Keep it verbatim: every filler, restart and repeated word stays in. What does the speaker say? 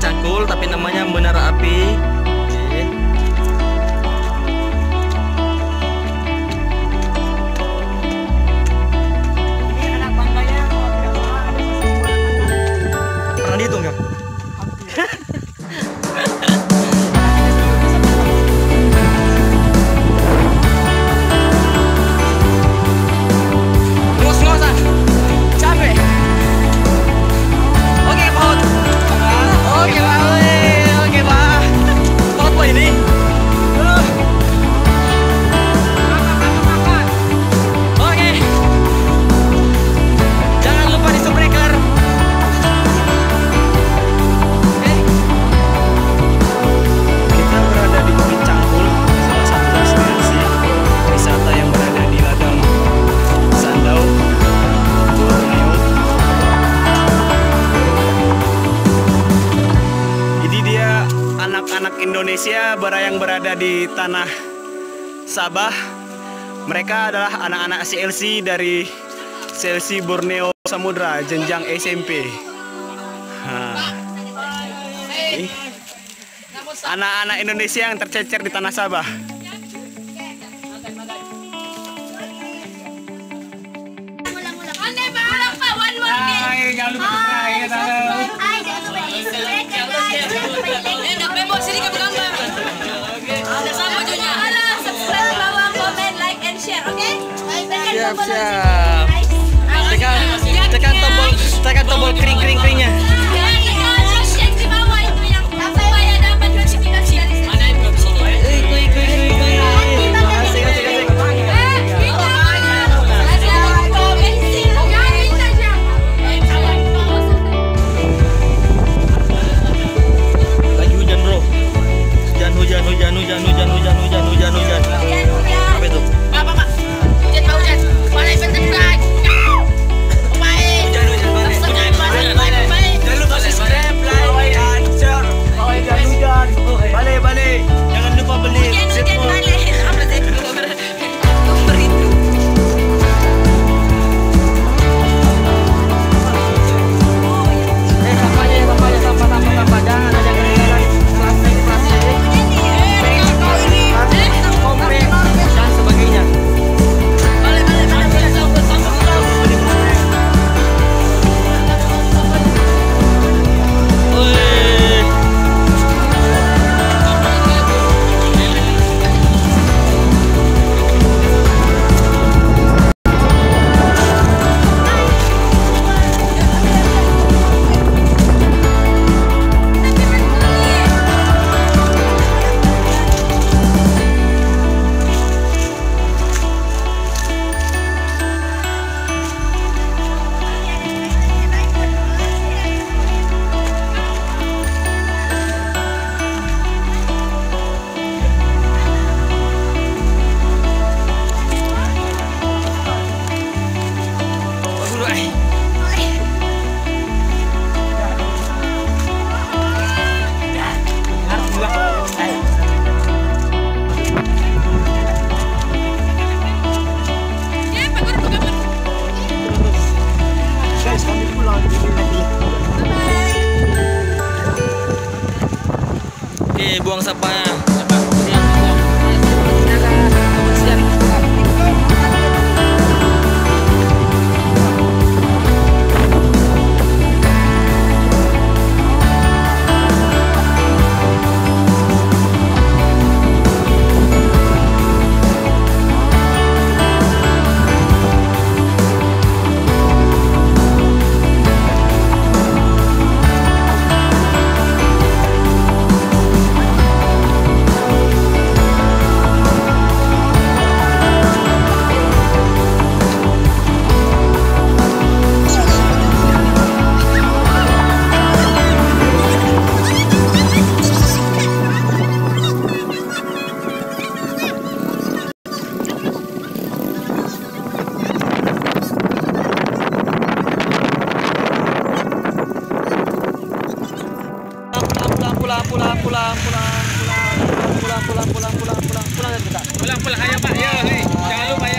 cangkul, tapi namanya menara api. Oke. Ini anak pangganya kalau tidak salah ada masih Pernah dihitung kan? Ngos-ngosan, capek. Oke Pak, oke Pak, oke Pak. Apa ini? Oke. Jangan lupa di subscriber. Kita berada di Bukit Cangkul, salah satu destinasi wisata yang berada di ladang Sandaun, Borneo. Jadi dia anak-anak Indonesia yang berada di tanah Sabah. Mereka adalah anak-anak C L C dari C L C Borneo Samudra jenjang S M P. Nah, ini anak-anak Indonesia yang tercecer di tanah Sabah. Pandai Pak, ulang Pak, one more game. jangan lupa subscribe ya, tahu. Hai, jangan lupa di subscribe ya guys. Jangan lupa di like. Eh, dapat bos sini kamu gambar. Ada sama bajunya. Halo, subscribe, bawah, komen, like, and share, oke? Siap, siap. Tekan, tekan tombol, tekan tombol kering kering keringnya. Share di bawah itu yang supaya dapat notifikasi dari saya. Klik klik klik klik klik. Asik asik asik. Eh, kita ada komen sih. Jangan saja. Lagi hujan bro. Hujan hujan hujan hujan hujan hujan hujan hujan hujan. Apa itu? Pak, Pak, Pak. Hujan, Pak, hujan. Balai bentar, guys. Baik. Hujan hujan balik. Baik, baik, baik. Jangan lupa subscribe, like, and share. Hujan hujan. Balik balik. Jangan lupa beli. Hujan, hujan, Zipmo. balik. Apa sih? Nomor itu. Eh sampahnya sampahnya sampah sampah sampah. Jangan ada yang plastik plastik. Kompres dan sebagainya. Balik, balik, balik. Sambut, sambut. Wih. Dulu eh. Ya, Pak Guru, Pak Guru. Guys, kami pulang. Oke, buang sampahnya. pulang pulang pulang pulang pulang pulang pulang pulang pulang pulang pulang pulang pulang Pulang pulang ayo Pak, ya, hei. Jangan lupa ya.